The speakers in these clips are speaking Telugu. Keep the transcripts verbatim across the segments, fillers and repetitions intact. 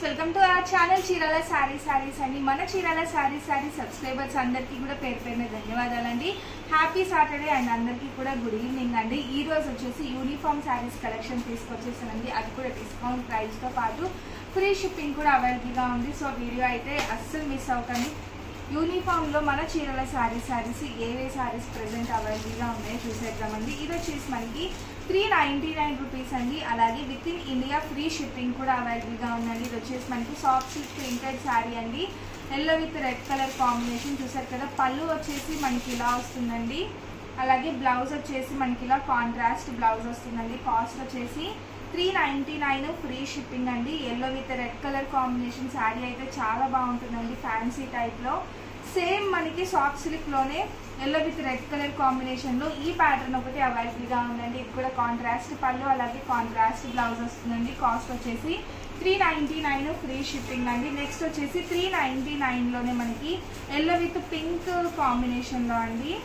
Welcome to our channel Chirala sorry saris అండి. మన చీరాల సారీ సారీ సబ్స్క్రైబర్స్ అందరికీ కూడా పేరు పేరున ధన్యవాదాలండి. హ్యాపీ సాటర్డే అండ్ అందరికీ కూడా గుడ్ ఈవినింగ్ అండి. ఈ రోజు వచ్చేసి యూనిఫామ్ సారీస్ కలెక్షన్ తీసుకొచ్చేసానండి. అది కూడా డిస్కౌంట్ ప్రైస్ తో పాటు ఫ్రీ షిప్పింగ్ కూడా అవైలబుల్ గా ఉంది. సో వీడియో అయితే అస్సలు మిస్ అవ్వకండి. యూనిఫామ్ లో మన చీరాల సారీ సారీస్ ఏవే సారీస్ ప్రెసెంట్ అవైలబుల్ గా ఉన్నాయో చూసేద్దామండి. ఇది వచ్చేసి మనకి త్రీ నైన్టీ నైన్ రూపీస్ అండి. అలాగే within India free shipping కూడా అవైలబుల్ గా ఉందండి. ఇది వచ్చేసి మనకి సాఫ్ట్ సిల్క్ ప్రింటెడ్ శారీ అండి. Yellow with red colour combination చూసారు కదా. పళ్ళు వచ్చేసి మనకి ఇలా వస్తుందండి. అలాగే బ్లౌజ్ వచ్చేసి మనకి ఇలా కాంట్రాస్ట్ బ్లౌజ్ వస్తుందండి. కాస్ట్ వచ్చేసి three ninety nine free shipping అండి. Yellow with red colour combination sari అయితే చాలా బాగుంటుందండి. ఫ్యాన్సీ టైప్ లో సేమ్ మనకి సాఫ్ట్ సిల్క్ లోనే yellow with red colour combination లో ఈ ప్యాటర్న్ ఒకటి అవైలబుల్ గా ఉందండి. ఇది కూడా కాంట్రాస్ట్ పళ్ళు అలాగే కాంట్రాస్ట్ బ్లౌజ్ వస్తుందండి. కాస్ట్ వచ్చేసి three ninety nine free shipping అండి. నెక్స్ట్ వచ్చేసి త్రీ నైన్టీ నైన్ లోనే మనకి ఎల్లో విత్ పింక్ కాంబినేషన్ లో అండి.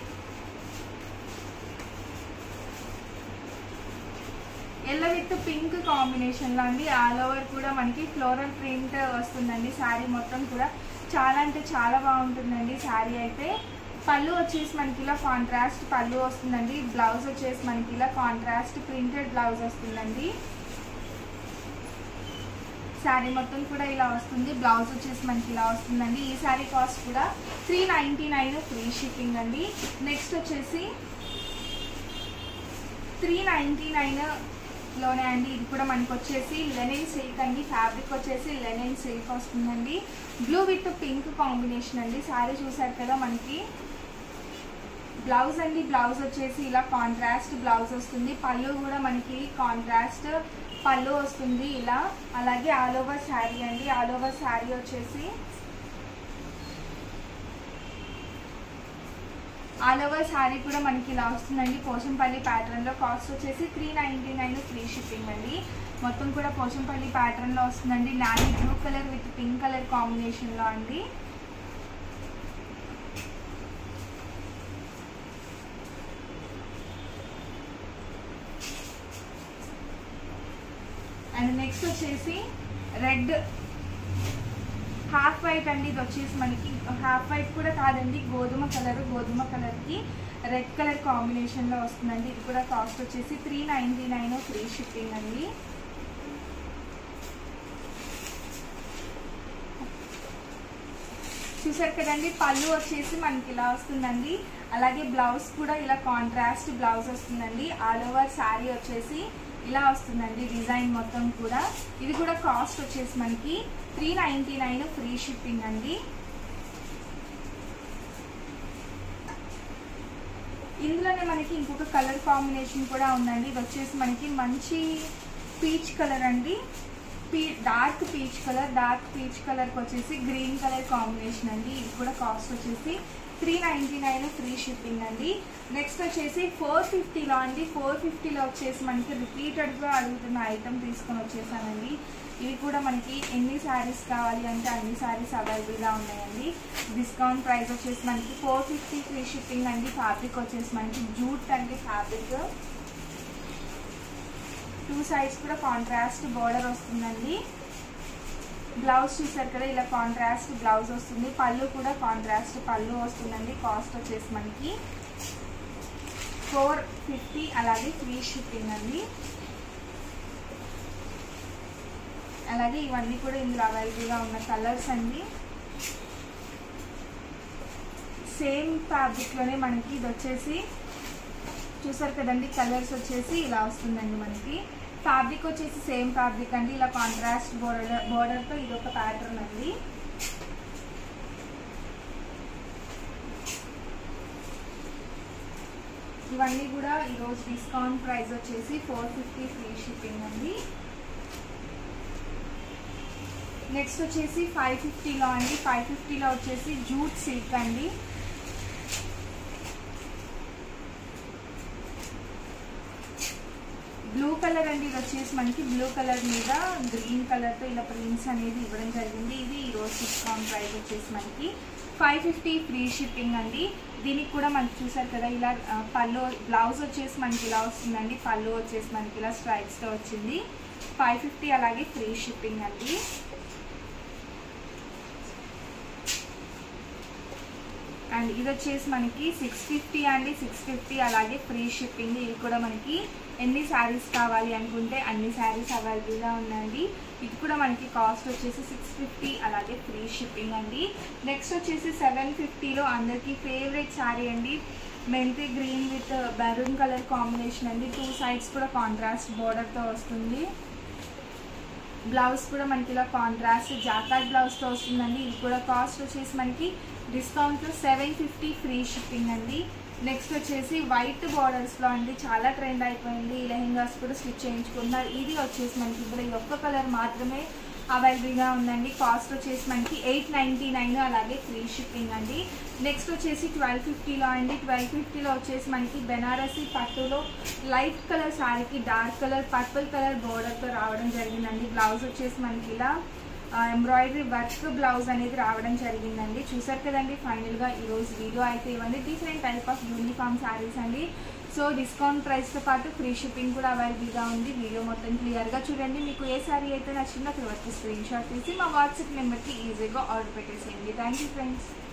ఎల్లో విత్ పింక్ కాంబినేషన్ లో అండి. ఆల్ ఓవర్ కూడా మనకి ఫ్లోరల్ ప్రింట్ వస్తుందండి. శారీ మొత్తం కూడా చాలా అంటే చాలా బాగుంటుందండి. శారీ అయితే పళ్ళు వచ్చేసి మనకి ఇలా కాంట్రాస్ట్ పళ్ళు వస్తుందండి. బ్లౌజ్ వచ్చేసి మనకి ఇలా కాంట్రాస్ట్ ప్రింటెడ్ బ్లౌజ్ వస్తుందండి. శారీ మొత్తం కూడా ఇలా వస్తుంది. బ్లౌజ్ వచ్చేసి మనకి ఇలా వస్తుందండి. ఈ శారీ కాస్ట్ కూడా three ninety nine free shipping అండి. నెక్స్ట్ వచ్చేసి త్రీ నైన్టీ నైన్ లోనే అండి. ఇది కూడా మనకి వచ్చేసి లెనిన్ సిల్క్ అండి. ఫ్యాబ్రిక్ వచ్చేసి లెనిన్ సిల్క్ వస్తుందండి. బ్లూ విత్ పింక్ కాంబినేషన్ అండి. శారీ చూసారు కదా. మనకి బ్లౌజ్ అండి. బ్లౌజ్ వచ్చేసి ఇలా కాంట్రాస్ట్ బ్లౌజ్ వస్తుంది. పళ్ళు కూడా మనకి కాంట్రాస్ట్ పళ్ళు వస్తుంది ఇలా. అలాగే ఆల్ ఓవర్ శారీ అండి. ఆల్ ఓవర్ శారీ వచ్చేసి ఆల్ ఓవర్ శారీ కూడా మనకి ఇలా వస్తుందండి. పోచంపల్లి ప్యాటర్న్ లో. కాస్ట్ వచ్చేసి three ninety nine free shipping అండి. మొత్తం కూడా పోచంపల్లి ప్యాటర్న్ లో వస్తుందండి. Navy blue colour with pink colour combination లో అండి. అండ్ నెక్స్ట్ వచ్చేసి రెడ్ హాఫ్ వైట్ అండి. ఇది వచ్చేసి మనకి హాఫ్ వైట్ కూడా కాదండి, గోధుమ కలర్. గోధుమ కలర్ కి రెడ్ కలర్ కాంబినేషన్ లో వస్తుందండి. ఇది కూడా కాస్ట్ వచ్చేసి three ninety nine free shipping అండి. చూసారు కదండి. పళ్ళు వచ్చేసి మనకి ఇలా వస్తుందండి. అలాగే బ్లౌజ్ కూడా ఇలా కాంట్రాస్ట్ బ్లౌజ్ వస్తుందండి. ఆల్ ఓవర్ శారీ వచ్చేసి ఇలా వస్తుందండి. డిజైన్ మొత్తం కూడా. ఇది కూడా కాస్ట్ వచ్చేసి మనకి three ninety nine free shipping అండి. ఇందులోనే మనకి ఇంకొక కలర్ కాంబినేషన్ కూడా ఉందండి. ఇది వచ్చేసి మనకి మంచి పీచ్ కలర్ అండి. P dark peach colour. Dark peach colour కి వచ్చేసి గ్రీన్ కలర్ కాంబినేషన్ అండి. ఇది కూడా కాస్ట్ వచ్చేసి three ninety nine free shipping అండి. నెక్స్ట్ వచ్చేసి ఫోర్ ఫిఫ్టీలో అండి. ఫోర్ ఫిఫ్టీలో వచ్చేసి మనకి రిపీటెడ్గా అడుగుతున్న ఐటమ్ తీసుకొని వచ్చేసానండి. ఇవి కూడా మనకి ఎన్ని శారీస్ కావాలి అంటే అన్ని శారీస్ అవైలబుల్గా ఉన్నాయండి. డిస్కౌంట్ ప్రైస్ వచ్చేసి మనకి ఫోర్ ఫిఫ్టీ ఫ్రీ షిప్పింగ్ అండి. ఫ్యాబ్రిక్ వచ్చేసి మనకి జూట్ అండి. ఫ్యాబ్రిక్ టూ సైడ్స్ కూడా కాంట్రాస్ట్ బోర్డర్ వస్తుందండి. బ్లౌజ్ చూసారు కదా. ఇలా కాంట్రాస్ట్ బ్లౌజ్ వస్తుంది. పళ్ళు కూడా కాంట్రాస్ట్ పళ్ళు వస్తుందండి. కాస్ట్ వచ్చేసి మనకి ఫోర్ ఫిఫ్టీ అలాగే ఫ్రీ షిప్పింగ్ అండి. అలాగే ఇవన్నీ కూడా ఇందులో అవైలబుల్గా ఉన్న కలర్స్ అండి. సేమ్ ఫ్యాబ్రిక్ లోనే మనకి ఇది వచ్చేసి చూసారు కదండి. కలర్స్ వచ్చేసి ఇలా వస్తుందండి. మనకి ఫ్యాబ్రిక్ వచ్చేసి సేమ్ ఫ్యాబ్రిక్ అండి. ఇలా కాంట్రాస్ట్ బోర్డర్ బోర్డర్ తో ఇది ఒక ప్యాటర్న్ అండి. ఇవన్నీ కూడా ఈరోజు డిస్కౌంట్ ప్రైస్ వచ్చేసి ఫోర్ ఫిఫ్టీ ఫ్రీ షిప్పింగ్ అండి. నెక్స్ట్ వచ్చేసి ఫైవ్ ఫిఫ్టీలో అండి. ఫైవ్ ఫిఫ్టీలో వచ్చేసి జూట్ సిల్క్ అండి. బ్లూ కలర్ అండి. ఇది వచ్చేసి మనకి బ్లూ కలర్ మీద గ్రీన్ కలర్ తో ఇలా ప్రింట్స్ అనేది ఇవ్వడం జరిగింది. ఇది ఈ రోజు డిస్కౌంట్ ప్రైస్ వచ్చేసి మనకి ఫైవ్ ఫిఫ్టీ ఫ్రీ షిప్పింగ్ అండి. దీనికి కూడా మనకి చూసారు కదా. ఇలా పళ్ళు బ్లౌజ్ వచ్చేసి మనకి ఇలా వస్తుందండి. పళ్ళు వచ్చేసి మనకి ఇలా స్ట్రైప్స్ తో వచ్చింది. ఫైవ్ ఫిఫ్టీ అలాగే ఫ్రీ షిప్పింగ్ అండి. అండ్ ఇది వచ్చేసి మనకి సిక్స్ ఫిఫ్టీ అండి, సిక్స్ ఫిఫ్టీ అలాగే ఫ్రీ షిప్పింగ్. ఇది కూడా మనకి ఎన్ని శారీస్ కావాలి అనుకుంటే అన్ని శారీస్ అవైలబుల్గా ఉన్నాయండి. ఇది కూడా మనకి కాస్ట్ వచ్చేసి సిక్స్ ఫిఫ్టీ అలాగే ఫ్రీ షిప్పింగ్ అండి. నెక్స్ట్ వచ్చేసి సెవెన్ ఫిఫ్టీలో అందరికీ ఫేవరెట్ శారీ అండి, మెంతి green with maroon colour combination అండి. టూ సైడ్స్ కూడా కాంట్రాస్ట్ బోర్డర్తో వస్తుంది. బ్లౌజ్ కూడా మనకి ఇలా కాంట్రాస్ట్ జాకార్డ్ బ్లౌజ్తో వస్తుందండి. ఇది కూడా కాస్ట్ వచ్చేసి మనకి డిస్కౌంట్లో సెవెన్ ఫిఫ్టీ ఫ్రీ షిప్పింగ్ అండి. నెక్స్ట్ వచ్చేసి వైట్ బార్డర్స్లో అండి చాలా ట్రెండ్ అయిపోయింది. ఈ లెహెంగాస్ కూడా స్టిచ్ చేయించుకుంటున్నారు. ఇది వచ్చేసి మనకి ఇప్పుడు ఈ ఒక్క కలర్ మాత్రమే అవైలబుల్గా ఉందండి. కాస్ట్ వచ్చేసి మనకి ఎయిట్ నైంటీ నైన్ అలాగే ఫ్రీ షిప్పింగ్ అండి. నెక్స్ట్ వచ్చేసి ట్వెల్వ్ ఫిఫ్టీలో అండి. ట్వెల్వ్ ఫిఫ్టీలో వచ్చేసి మనకి బెనారసీ పట్టులో లైట్ కలర్ శారీకి డార్క్ కలర్ పర్పుల్ కలర్ బోర్డర్తో రావడం జరిగిందండి. బ్లౌజ్ వచ్చేసి మనకి ఇలా ఎంబ్రాయిడరీ వర్క్ బ్లౌజ్ అనేది రావడం జరిగిందండి. చూసారు కదండి ఫైనల్గా ఈరోజు వీడియో అయితే ఇవ్వండి different type of uniform saris అండి. సో డిస్కౌంట్ ప్రైస్తో పాటు ఫ్రీ షిప్పింగ్ కూడా అవైలబుల్గా ఉంది. వీడియో మొత్తం క్లియర్గా చూడండి. మీకు ఏ శారీ అయితే నచ్చిందో తర్వాత స్క్రీన్ షాట్ తీసి మా వాట్సాప్ నెంబర్కి ఈజీగా ఆర్డర్ పెట్టేసేయండి. Thank you friends.